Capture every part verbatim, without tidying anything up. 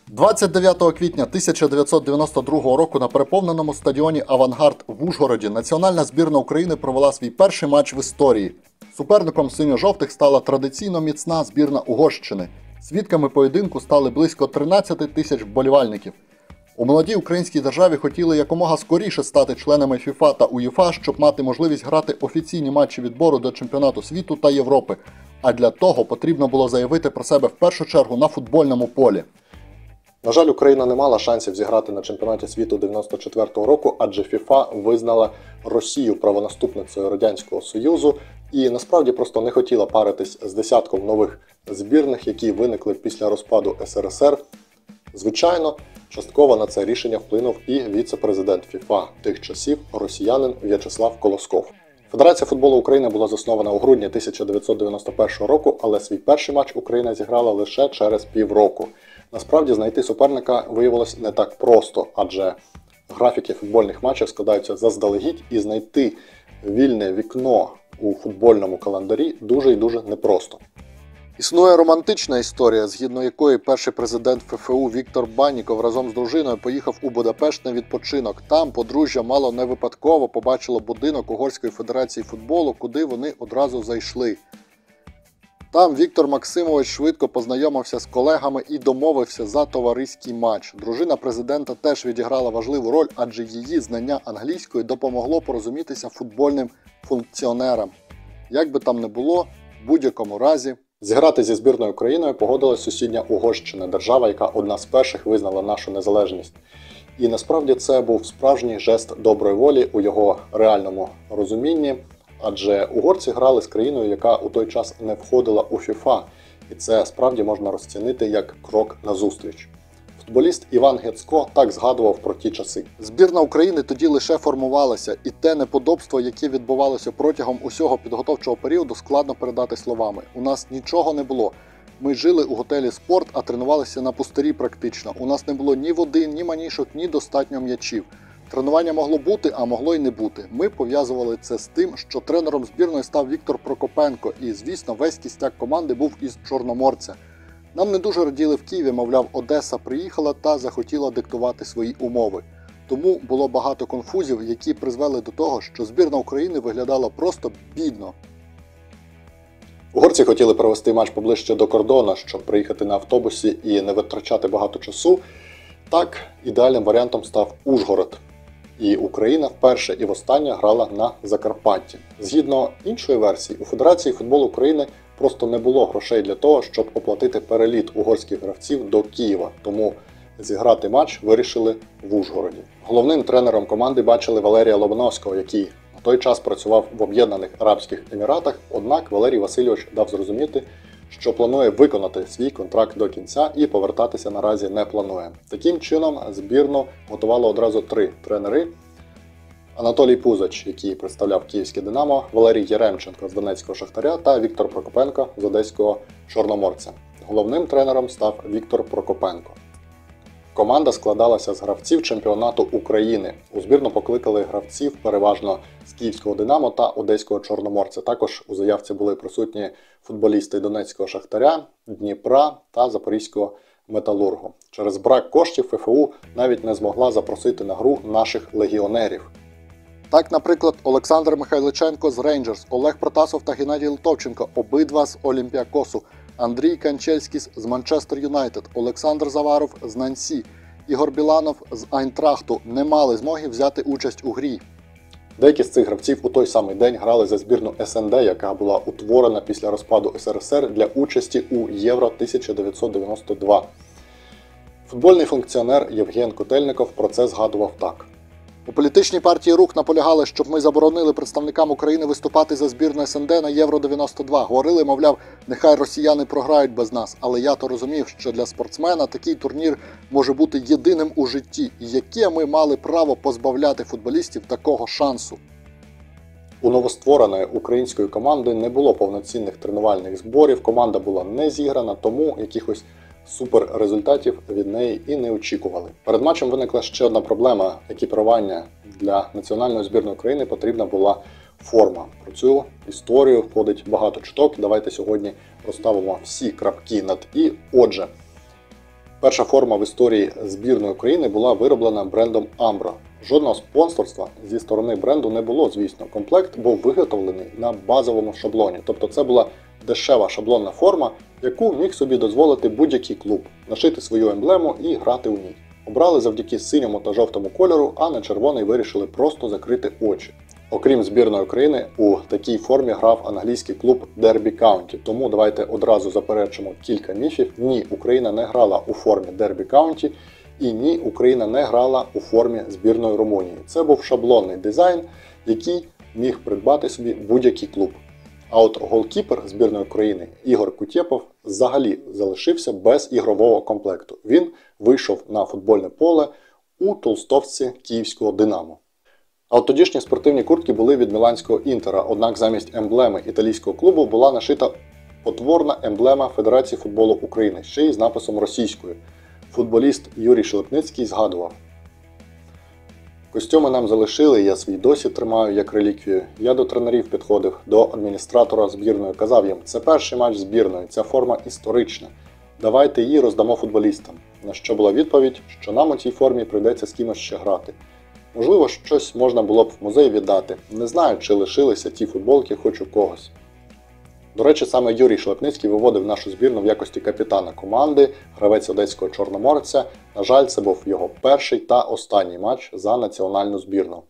двадцять дев'ятого квітня тисяча дев'ятсот дев'яносто другого року на переповненому стадіоні «Авангард» в Ужгороді національна збірна України провела свій перший матч в історії. Суперником синьо-жовтих стала традиційно міцна збірна Угорщини. Свідками поєдинку стали близько тринадцять тисяч вболівальників. У молодій українській державі хотіли якомога скоріше стати членами ФІФА та УЄФА, щоб мати можливість грати офіційні матчі відбору до чемпіонату світу та Європи. А для того потрібно було заявити про себе в першу чергу на футбольному полі. На жаль, Україна не мала шансів зіграти на чемпіонаті світу дев'яносто четвертого року, адже ФІФА визнала Росію правонаступницею Радянського Союзу і насправді просто не хотіла паритись з десятком нових збірних, які виникли після розпаду ес ер ес ер. Звичайно, частково на це рішення вплинув і віце-президент ФІФА тих часів, росіянин В'ячеслав Колосков. Федерація футболу України була заснована у грудні тисяча дев'ятсот дев'яносто першого року, але свій перший матч Україна зіграла лише через півроку. Насправді, знайти суперника виявилось не так просто, адже графіки футбольних матчів складаються заздалегідь, і знайти вільне вікно у футбольному календарі дуже і дуже непросто. Існує романтична історія, згідно якої перший президент еф еф у Віктор Банніков разом з дружиною поїхав у Будапешт на відпочинок. Там подружжя мало не випадково побачило будинок Угорської федерації футболу, куди вони одразу зайшли. Там Віктор Максимович швидко познайомився з колегами і домовився за товариський матч. Дружина президента теж відіграла важливу роль, адже її знання англійської допомогло порозумітися футбольним функціонерам. Як би там не було, в будь-якому разі, зіграти зі збірною Україною погодилась сусідня Угорщина, держава, яка одна з перших визнала нашу незалежність. І насправді це був справжній жест доброї волі у його реальному розумінні, адже угорці грали з країною, яка у той час не входила у ФІФА, і це справді можна розцінити як крок назустріч. Футболіст Іван Гецько так згадував про ті часи. Збірна України тоді лише формувалася, і те неподобство, яке відбувалося протягом усього підготовчого періоду, складно передати словами. У нас нічого не було. Ми жили у готелі «Спорт», а тренувалися на пустирі практично. У нас не було ні води, ні манішок, ні достатньо м'ячів. Тренування могло бути, а могло й не бути. Ми пов'язували це з тим, що тренером збірної став Віктор Прокопенко, і, звісно, весь кістяк команди був із Чорноморця. Нам не дуже раділи в Києві, мовляв, Одеса приїхала та захотіла диктувати свої умови. Тому було багато конфузів, які призвели до того, що збірна України виглядала просто бідно. Угорці хотіли провести матч поближче до кордону, щоб приїхати на автобусі і не витрачати багато часу. Так, ідеальним варіантом став Ужгород. І Україна вперше і востаннє грала на Закарпатті. Згідно іншої версії, у Федерації футболу України просто не було грошей для того, щоб оплатити переліт угорських гравців до Києва, тому зіграти матч вирішили в Ужгороді. Головним тренером команди бачили Валерія Лобановського, який на той час працював в Об'єднаних Арабських Еміратах, однак Валерій Васильович дав зрозуміти, що планує виконати свій контракт до кінця і повертатися наразі не планує. Таким чином, збірну готувало одразу три тренери. Анатолій Пузач, який представляв київське «Динамо», Валерій Яремченко з Донецького «Шахтаря» та Віктор Прокопенко з Одеського «Чорноморця». Головним тренером став Віктор Прокопенко. Команда складалася з гравців чемпіонату України. У збірну покликали гравців переважно з київського «Динамо» та Одеського «Чорноморця». Також у заявці були присутні футболісти Донецького «Шахтаря», Дніпра та Запорізького «Металургу». Через брак коштів еф еф у навіть не змогла запросити на гру наших легіонерів. Так, наприклад, Олександр Михайличенко з «Рейнджерс», Олег Протасов та Геннадій Литовченко, обидва з «Олімпіакосу», Андрій Канчельськіс з «Манчестер Юнайтед», Олександр Заваров з «Нансі», Ігор Біланов з «Айнтрахту» не мали змоги взяти участь у грі. Деякі з цих гравців у той самий день грали за збірну ес ен де, яка була утворена після розпаду ес ер ес ер для участі у Євро тисяча дев'ятсот дев'яносто два. Футбольний функціонер Євген Котельников про це згадував так. У політичній партії «Рух» наполягали, щоб ми заборонили представникам України виступати за збірну ес ен де на Євро дев'яносто два. Говорили, мовляв, нехай росіяни програють без нас. Але я то розумів, що для спортсмена такий турнір може бути єдиним у житті. І яке ми мали право позбавляти футболістів такого шансу? У новоствореної української команди не було повноцінних тренувальних зборів, команда була не зіграна, тому якихось суперрезультатів від неї і не очікували. Перед матчем виникла ще одна проблема – екіпірування. Для національної збірної України потрібна була форма. Про цю історію входить багато чуток. Давайте сьогодні розставимо всі крапки над «і». Отже, Перша форма в історії збірної України була вироблена брендом Ambro. Жодного спонсорства зі сторони бренду не було, звісно. Комплект був виготовлений на базовому шаблоні. Тобто це була дешева шаблонна форма, яку міг собі дозволити будь-який клуб, нашити свою емблему і грати у ній. Обрали завдяки синьому та жовтому кольору, а на червоний вирішили просто закрити очі. Окрім збірної України, у такій формі грав англійський клуб Derby County. Тому давайте одразу заперечимо кілька міфів. Ні, Україна не грала у формі Derby County, і ні, Україна не грала у формі збірної Румунії. Це був шаблонний дизайн, який міг придбати собі будь-який клуб. А от голкіпер збірної України Ігор Кутєпов взагалі залишився без ігрового комплекту. Він вийшов на футбольне поле у толстовці київського «Динамо». А от тодішні спортивні куртки були від міланського «Інтера», однак замість емблеми італійського клубу була нашита потворна емблема Федерації футболу України, ще й з написом російською. Футболіст Юрій Шлепницький згадував: «Костюми нам залишили, я свій досі тримаю як реліквію. Я до тренерів підходив, до адміністратора збірної, казав їм: це перший матч збірної, ця форма історична. Давайте її роздамо футболістам». На що була відповідь, що нам у цій формі прийдеться з кимось ще грати. Можливо, щось можна було б в музей віддати. Не знаю, чи лишилися ті футболки хоч у когось. До речі, саме Юрій Шлепницький виводив нашу збірну в якості капітана команди, гравець одеського Чорноморця. На жаль, це був його перший та останній матч за національну збірну.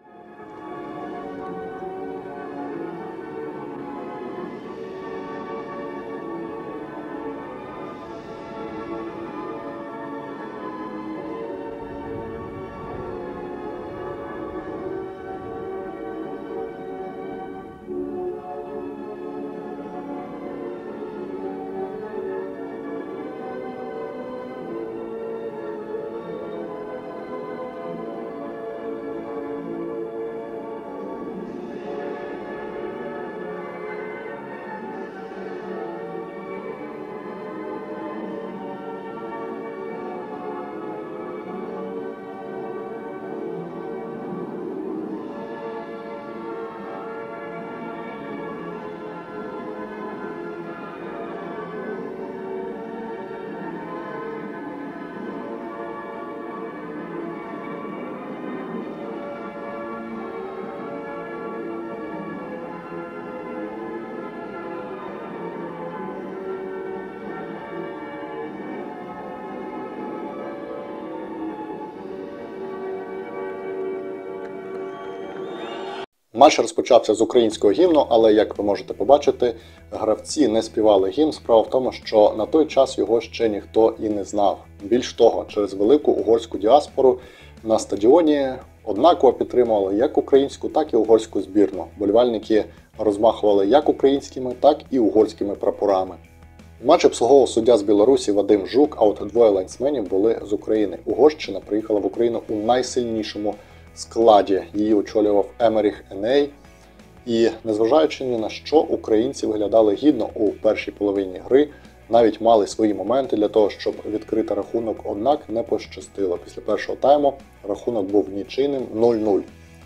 Матч розпочався з українського гімну, але, як ви можете побачити, гравці не співали гімн. Справа в тому, що на той час його ще ніхто і не знав. Більш того, через велику угорську діаспору на стадіоні однаково підтримували як українську, так і угорську збірну. Болівальники розмахували як українськими, так і угорськими прапорами. Матч обслуговував суддя з Білорусі Вадим Жук, а от двоє лайнсменів були з України. Угорщина приїхала в Україну у найсильнішому складі. Її очолював Емеріх Еней. І незважаючи ні на що, українці виглядали гідно у першій половині гри, навіть мали свої моменти для того, щоб відкрити рахунок, однак не пощастило. Після першого тайму рахунок був нічийним нуль нуль.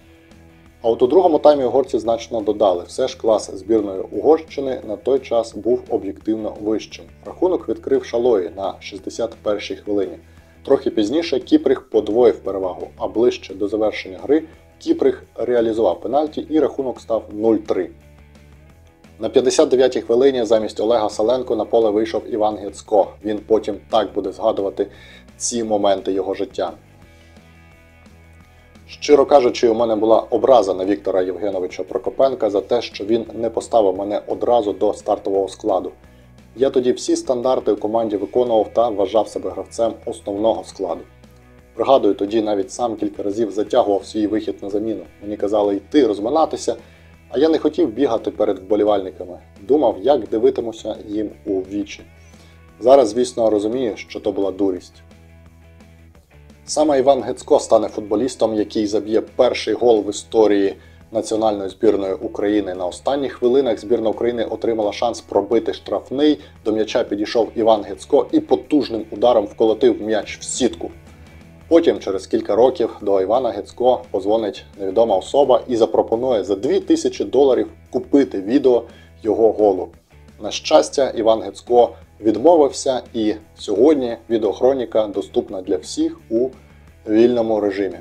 А от у другому таймі угорці значно додали. Все ж клас збірної Угорщини на той час був об'єктивно вищим. Рахунок відкрив Шалої на шістдесят першій хвилині. Трохи пізніше Кіпріх подвоїв перевагу, а ближче до завершення гри Кіпріх реалізував пенальті і рахунок став нуль три. На п'ятдесят дев'ятій хвилині замість Олега Саленко на поле вийшов Іван Гецько. Він потім так буде згадувати ці моменти його життя. Щиро кажучи, у мене була образа на Віктора Євгеновича Прокопенка за те, що він не поставив мене одразу до стартового складу. Я тоді всі стандарти у команді виконував та вважав себе гравцем основного складу. Пригадую, тоді навіть сам кілька разів затягував свій вихід на заміну. Мені казали йти, розминатися, а я не хотів бігати перед вболівальниками. Думав, як дивитимуся їм у вічі. Зараз, звісно, розумію, що то була дурість. Саме Іван Гецько стане футболістом, який заб'є перший гол в історії національної збірної України. На останніх хвилинах збірна України отримала шанс пробити штрафний. До м'яча підійшов Іван Гецько і потужним ударом вколотив м'яч в сітку. Потім, через кілька років, до Івана Гецько позвонить невідома особа і запропонує за дві тисячі доларів купити відео його голу. На щастя, Іван Гецько відмовився, і сьогодні відеохроніка доступна для всіх у вільному режимі.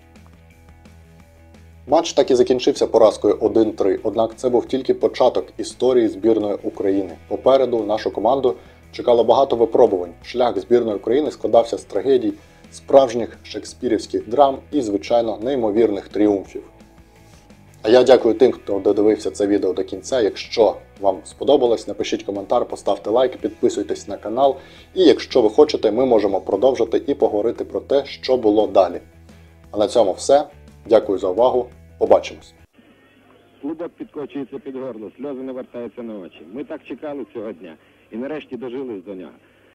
Матч так і закінчився поразкою один три, однак це був тільки початок історії збірної України. Попереду нашу команду чекало багато випробувань. Шлях збірної України складався з трагедій, справжніх шекспірівських драм і, звичайно, неймовірних тріумфів. А я дякую тим, хто додивився це відео до кінця. Якщо вам сподобалось, напишіть коментар, поставте лайк, підписуйтесь на канал. І якщо ви хочете, ми можемо продовжити і поговорити про те, що було далі. А на цьому все. Дякую за увагу. Побачимось. Клубок підкочується під горло, сльози навертаються на очі. Ми так чекали цього дня і нарешті дожились до нього.